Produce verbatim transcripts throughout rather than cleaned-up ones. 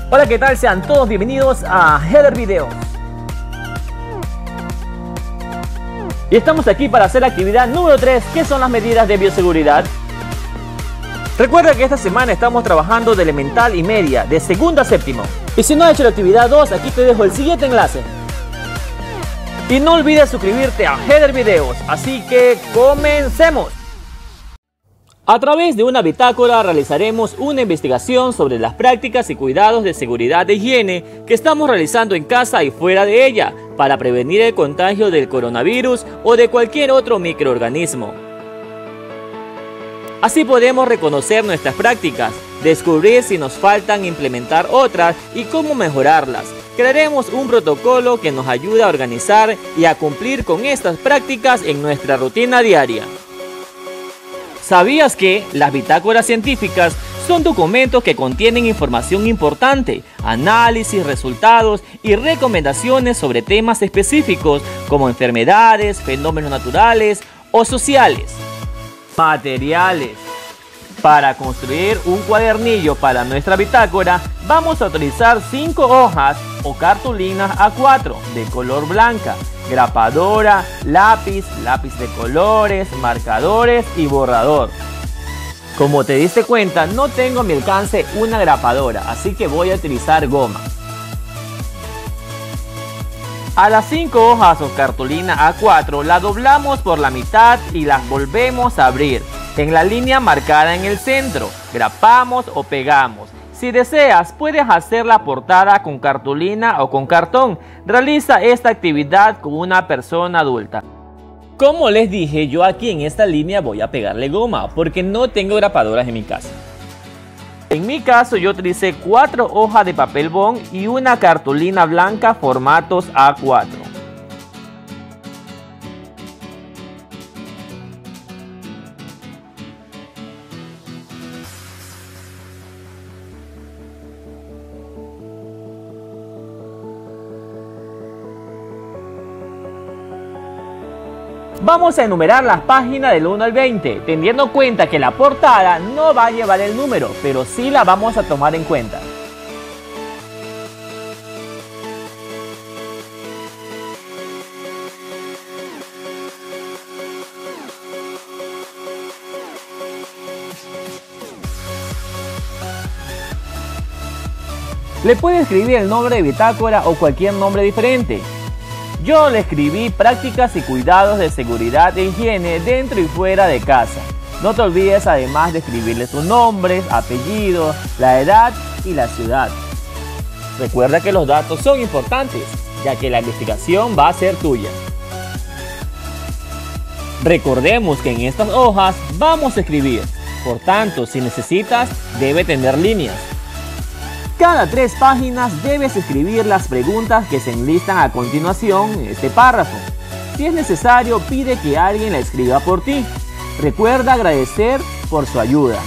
Hola, ¿qué tal? Sean todos bienvenidos a Header Videos. Y estamos aquí para hacer la actividad número tres, que son las medidas de bioseguridad. Recuerda que esta semana estamos trabajando de elemental y media, de segundo a séptimo. Y si no has hecho la actividad dos, aquí te dejo el siguiente enlace. Y no olvides suscribirte a Header Videos, así que comencemos. A través de una bitácora realizaremos una investigación sobre las prácticas y cuidados de seguridad de higiene que estamos realizando en casa y fuera de ella para prevenir el contagio del coronavirus o de cualquier otro microorganismo. Así podemos reconocer nuestras prácticas, descubrir si nos faltan implementar otras y cómo mejorarlas. Crearemos un protocolo que nos ayude a organizar y a cumplir con estas prácticas en nuestra rutina diaria. ¿Sabías que las bitácoras científicas son documentos que contienen información importante, análisis, resultados y recomendaciones sobre temas específicos como enfermedades, fenómenos naturales o sociales? Materiales. Para construir un cuadernillo para nuestra bitácora, vamos a utilizar cinco hojas o cartulinas A cuatro de color blanca, grapadora, lápiz, lápiz de colores, marcadores y borrador. Como te diste cuenta, no tengo a mi alcance una grapadora, así que voy a utilizar goma. A las cinco hojas o cartulina A cuatro la doblamos por la mitad y las volvemos a abrir en la línea marcada en el centro. Grapamos o pegamos. Si deseas, puedes hacer la portada con cartulina o con cartón. Realiza esta actividad con una persona adulta. Como les dije, yo aquí en esta línea voy a pegarle goma porque no tengo grapadoras en mi casa. En mi caso yo utilicé cuatro hojas de papel bond y una cartulina blanca formatos A cuatro. Vamos a enumerar las páginas del uno al veinte, teniendo en cuenta que la portada no va a llevar el número, pero sí la vamos a tomar en cuenta. Le puede escribir el nombre de bitácora o cualquier nombre diferente. Yo le escribí prácticas y cuidados de seguridad e higiene dentro y fuera de casa. No te olvides además de escribirle sus nombres, apellidos, la edad y la ciudad. Recuerda que los datos son importantes, ya que la investigación va a ser tuya. Recordemos que en estas hojas vamos a escribir, por tanto, si necesitas, debe tener líneas. Cada tres páginas debes escribir las preguntas que se enlistan a continuación en este párrafo. Si es necesario, pide que alguien la escriba por ti. Recuerda agradecer por su ayuda.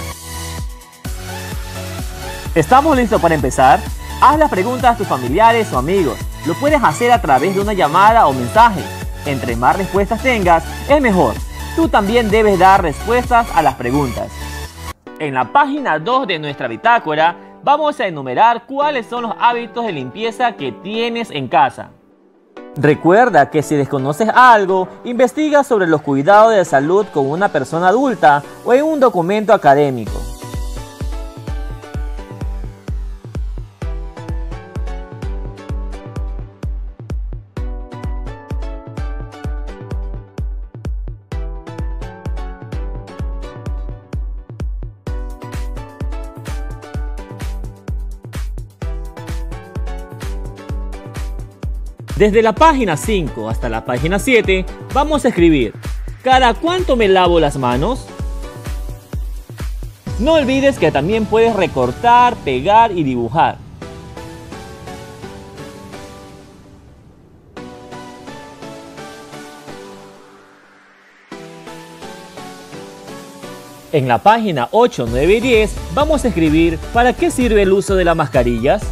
¿Estamos listos para empezar? Haz las preguntas a tus familiares o amigos. Lo puedes hacer a través de una llamada o mensaje. Entre más respuestas tengas, es mejor. Tú también debes dar respuestas a las preguntas. En la página dos de nuestra bitácora, vamos a enumerar cuáles son los hábitos de limpieza que tienes en casa. Recuerda que si desconoces algo, investiga sobre los cuidados de salud con una persona adulta o en un documento académico. Desde la página cinco hasta la página siete vamos a escribir: ¿cada cuánto me lavo las manos? No olvides que también puedes recortar, pegar y dibujar. En la página ocho, nueve y diez vamos a escribir: ¿para qué sirve el uso de las mascarillas?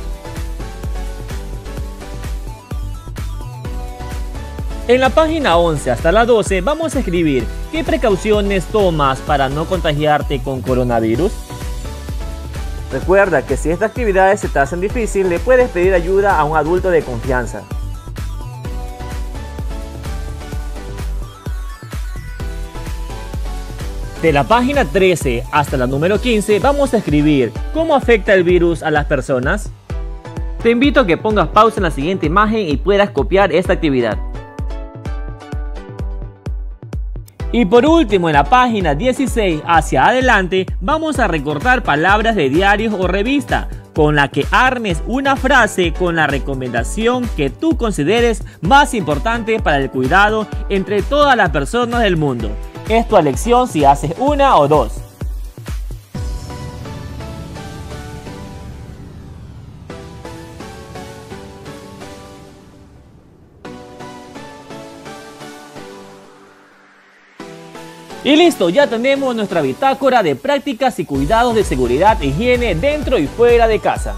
En la página once hasta la doce vamos a escribir: ¿qué precauciones tomas para no contagiarte con coronavirus? Recuerda que si estas actividades se te hacen difícil, le puedes pedir ayuda a un adulto de confianza. De la página trece hasta la número quince vamos a escribir ¿cómo afecta el virus a las personas? Te invito a que pongas pausa en la siguiente imagen y puedas copiar esta actividad. Y por último, en la página dieciséis hacia adelante vamos a recortar palabras de diarios o revista con la que armes una frase con la recomendación que tú consideres más importante para el cuidado entre todas las personas del mundo. Es tu elección si haces una o dos. Y listo, ya tenemos nuestra bitácora de prácticas y cuidados de seguridad e higiene dentro y fuera de casa.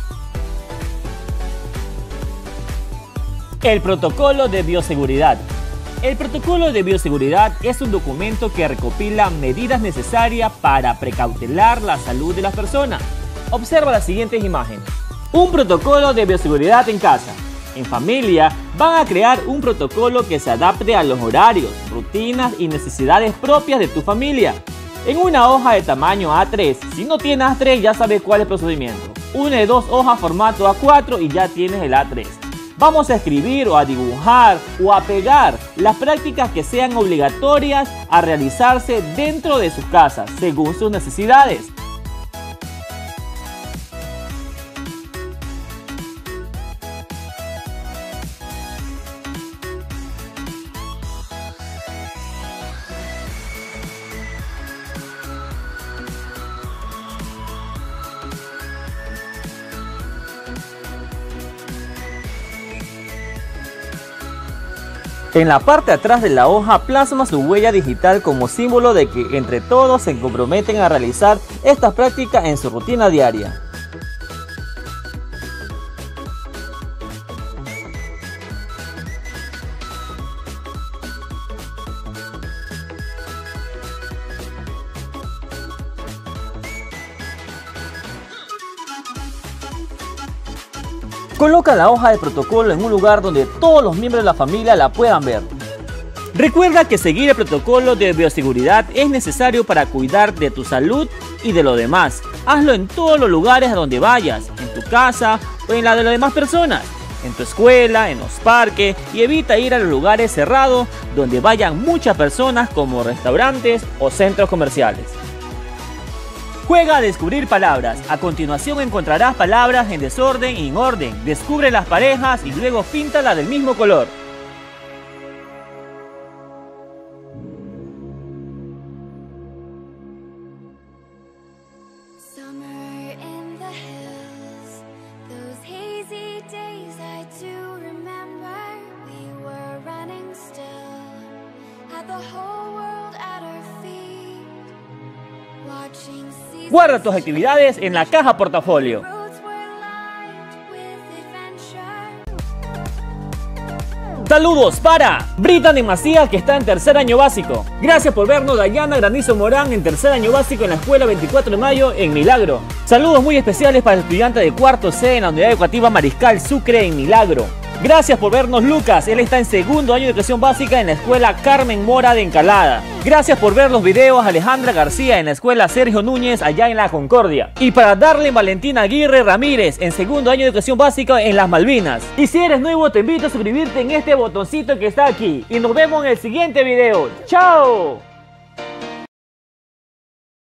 El protocolo de bioseguridad. El protocolo de bioseguridad es un documento que recopila medidas necesarias para precautelar la salud de las personas. Observa las siguientes imágenes. Un protocolo de bioseguridad en casa. En familia, van a crear un protocolo que se adapte a los horarios, rutinas y necesidades propias de tu familia. En una hoja de tamaño A tres, si no tienes A tres ya sabes cuál es el procedimiento. Una de dos hojas formato A cuatro y ya tienes el A tres. Vamos a escribir o a dibujar o a pegar las prácticas que sean obligatorias a realizarse dentro de sus casas, según sus necesidades. En la parte de atrás de la hoja plasma su huella digital como símbolo de que entre todos se comprometen a realizar estas prácticas en su rutina diaria. Coloca la hoja de protocolo en un lugar donde todos los miembros de la familia la puedan ver. Recuerda que seguir el protocolo de bioseguridad es necesario para cuidar de tu salud y de los demás. Hazlo en todos los lugares a donde vayas, en tu casa o en la de las demás personas, en tu escuela, en los parques, y evita ir a los lugares cerrados donde vayan muchas personas como restaurantes o centros comerciales. Juega a descubrir palabras. A continuación encontrarás palabras en desorden y en orden. Descubre las parejas y luego píntalas del mismo color. Guarda tus actividades en la caja portafolio. Saludos para Brittany Macías, que está en tercer año básico. Gracias por vernos. Dayana Granizo Morán, en tercer año básico en la escuela veinticuatro de mayo en Milagro. Saludos muy especiales para el estudiante de cuarto C en la unidad educativa Mariscal Sucre en Milagro. Gracias por vernos Lucas, él está en segundo año de educación básica en la escuela Carmen Mora de Encalada. Gracias por ver los videos Alejandra García en la escuela Sergio Núñez allá en La Concordia. Y para darle Valentina Aguirre Ramírez en segundo año de educación básica en Las Malvinas. Y si eres nuevo te invito a suscribirte en este botoncito que está aquí. Y nos vemos en el siguiente video. ¡Chao!